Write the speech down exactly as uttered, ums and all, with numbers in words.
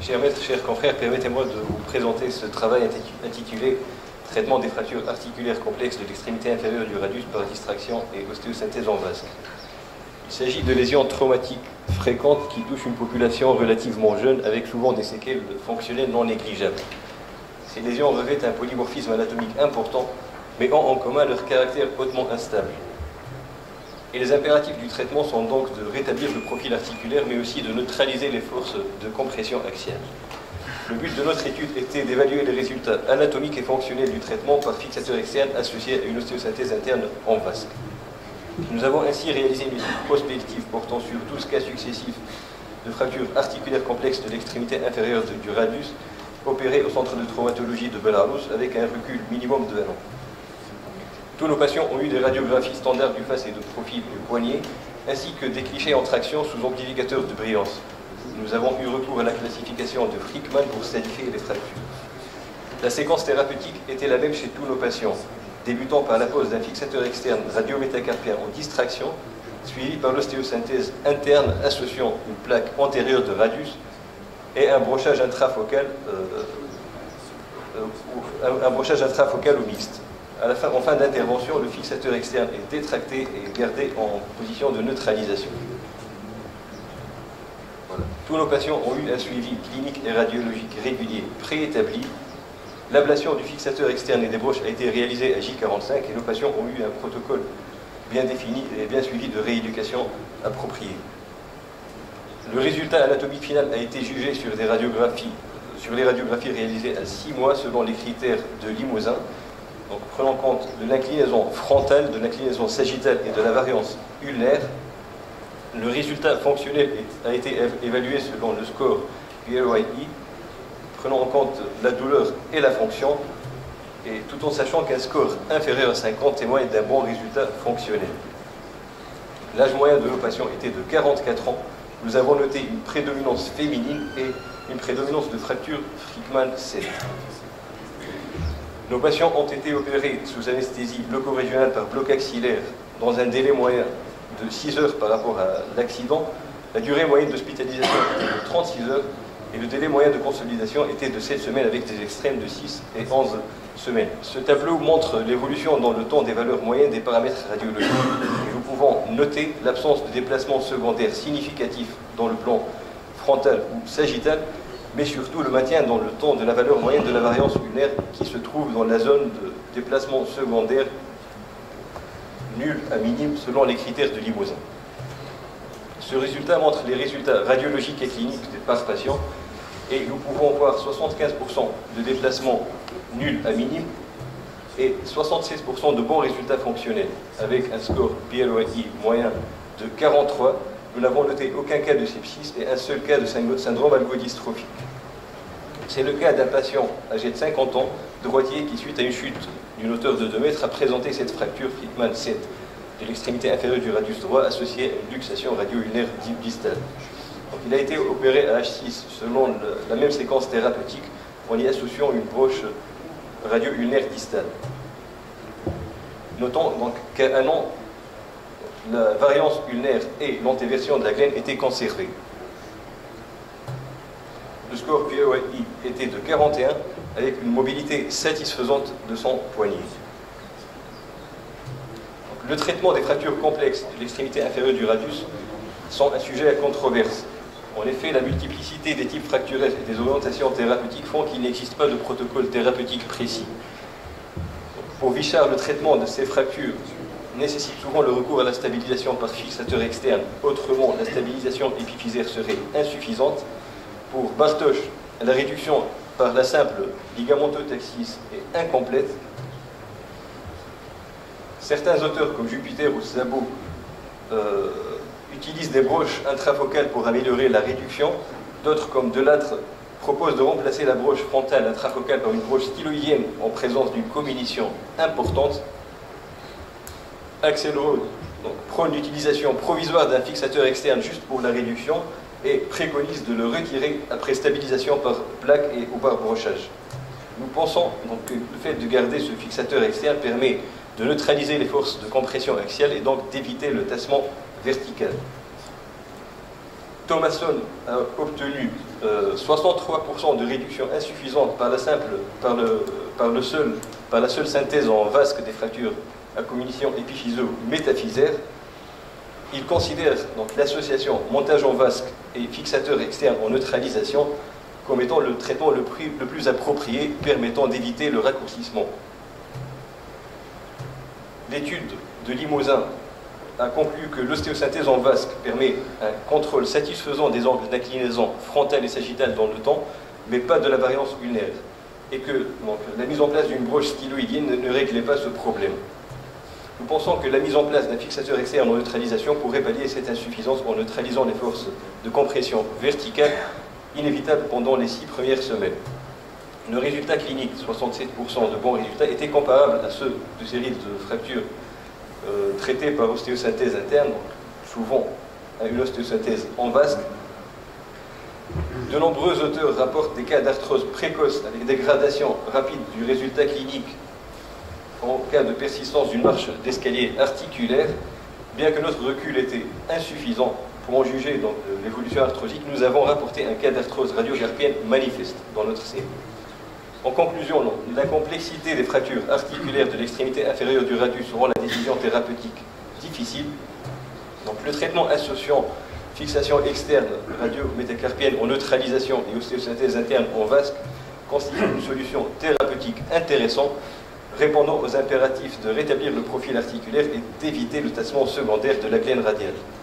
Chers maîtres, chers confrères, permettez-moi de vous présenter ce travail intitulé « Traitement des fractures articulaires complexes de l'extrémité inférieure du radius par distraction et ostéosynthèse en vasque ». Il s'agit de lésions traumatiques fréquentes qui touchent une population relativement jeune avec souvent des séquelles fonctionnelles non négligeables. Ces lésions revêtent un polymorphisme anatomique important, mais ont en commun leur caractère hautement instable. Et les impératifs du traitement sont donc de rétablir le profil articulaire, mais aussi de neutraliser les forces de compression axiale. Le but de notre étude était d'évaluer les résultats anatomiques et fonctionnels du traitement par fixateur externe associé à une ostéosynthèse interne en vasque. Nous avons ainsi réalisé une étude prospective portant sur douze cas successifs de fractures articulaires complexes de l'extrémité inférieure de, du radius, opérés au centre de traumatologie de Belarus avec un recul minimum de un an. Tous nos patients ont eu des radiographies standards du face et de profil du poignet, ainsi que des clichés en traction sous amplificateur de brillance. Nous avons eu recours à la classification de Frickman pour stadifier les fractures. La séquence thérapeutique était la même chez tous nos patients, débutant par la pose d'un fixateur externe radiométacarpien en distraction, suivi par l'ostéosynthèse interne associant une plaque antérieure de radius et un brochage intrafocal, euh, euh, un, un brochage intrafocal ou mixte. À la fin, en fin d'intervention, le fixateur externe est détracté et gardé en position de neutralisation. Voilà. Tous nos patients ont eu un suivi clinique et radiologique régulier préétabli. L'ablation du fixateur externe et des broches a été réalisée à J quarante-cinq et nos patients ont eu un protocole bien défini et bien suivi de rééducation appropriée. Le résultat anatomique final a été jugé sur, des radiographies, sur les radiographies réalisées à six mois selon les critères de Limousin. Donc, prenant compte de l'inclinaison frontale, de l'inclinaison sagittale et de la variance ulnaire, le résultat fonctionnel a été évalué selon le score P L Y I, prenant en compte la douleur et la fonction, et tout en sachant qu'un score inférieur à cinquante témoigne d'un bon résultat fonctionnel. L'âge moyen de nos patients était de quarante-quatre ans. Nous avons noté une prédominance féminine et une prédominance de fracture Frickman sept. Nos patients ont été opérés sous anesthésie loco-régionale par bloc axillaire dans un délai moyen de six heures par rapport à l'accident. La durée moyenne d'hospitalisation était de trente-six heures et le délai moyen de consolidation était de sept semaines avec des extrêmes de six et onze semaines. Ce tableau montre l'évolution dans le temps des valeurs moyennes des paramètres radiologiques. Et nous pouvons noter l'absence de déplacement secondaire significatif dans le plan frontal ou sagittal, mais surtout le maintien dans le temps de la valeur moyenne de la variance ulnaire qui se trouve dans la zone de déplacement secondaire nul à minime selon les critères de Limousin. Ce résultat montre les résultats radiologiques et cliniques par patient et nous pouvons voir soixante-quinze pour cent de déplacement nul à minime et soixante-seize pour cent de bons résultats fonctionnels avec un score P L Y I moyen de quarante-trois. Nous n'avons noté aucun cas de sepsis et un seul cas de syndrome algodystrophique. C'est le cas d'un patient âgé de cinquante ans, droitier, qui, suite à une chute d'une hauteur de deux mètres, a présenté cette fracture Frickman sept de l'extrémité inférieure du radius droit associée à une luxation radio-ulnaire distale. Donc, il a été opéré à H six selon le, la même séquence thérapeutique en y associant une broche radio-ulnaire distale. Notons donc qu'à un an, la variance ulnaire et l'antéversion de la glène étaient conservées. Le score P E I était de quarante et un avec une mobilité satisfaisante de son poignet. Donc, le traitement des fractures complexes de l'extrémité inférieure du radius sont un sujet à controverse. En effet, la multiplicité des types fracturaires et des orientations thérapeutiques font qu'il n'existe pas de protocole thérapeutique précis. Donc, pour Vichard, le traitement de ces fractures nécessite souvent le recours à la stabilisation par fixateur externe. Autrement, la stabilisation épiphysaire serait insuffisante. Pour Bartosz, la réduction par la simple ligamento-taxis est incomplète. Certains auteurs, comme Jupiter ou Szabo, euh, utilisent des broches intrafocales pour améliorer la réduction. D'autres, comme Delattre, proposent de remplacer la broche frontale intrafocale par une broche styloïdienne en présence d'une comminution importante. Axel Rode donc, prône l'utilisation provisoire d'un fixateur externe juste pour la réduction et préconise de le retirer après stabilisation par plaque et ou par brochage. Nous pensons donc que le fait de garder ce fixateur externe permet de neutraliser les forces de compression axiale et donc d'éviter le tassement vertical. Thomasson a obtenu euh, soixante-trois pour cent de réduction insuffisante par la, simple, par, le, par, le seul, par la seule synthèse en vasque des fractures à communication épiphyso-métaphysaire. Il considère l'association montage en vasque et fixateur externe en neutralisation comme étant le traitement le plus, le plus approprié permettant d'éviter le raccourcissement. L'étude de Limousin a conclu que l'ostéosynthèse en vasque permet un contrôle satisfaisant des angles d'inclinaison frontale et sagittale dans le temps, mais pas de la variance ulnaire, et que donc, la mise en place d'une broche styloïdienne ne, ne réglait pas ce problème. Nous pensons que la mise en place d'un fixateur externe en neutralisation pourrait pallier cette insuffisance en neutralisant les forces de compression verticale inévitables pendant les six premières semaines. Le résultat clinique, soixante-sept pour cent de bons résultats, était comparable à ceux de séries de fractures euh, traitées par ostéosynthèse interne, donc souvent à une ostéosynthèse en vasque. De nombreux auteurs rapportent des cas d'arthrose précoce avec dégradation rapide du résultat clinique en cas de persistance d'une marche d'escalier articulaire. Bien que notre recul était insuffisant pour en juger l'évolution arthrosique, nous avons rapporté un cas d'arthrose radiocarpienne manifeste dans notre série. En conclusion, non, la complexité des fractures articulaires de l'extrémité inférieure du radius rend la décision thérapeutique difficile. Donc, le traitement associant fixation externe radio-métacarpienne en neutralisation et ostéosynthèse interne en vasque constitue une solution thérapeutique intéressante, répondant aux impératifs de rétablir le profil articulaire et d'éviter le tassement secondaire de la gaine radiale.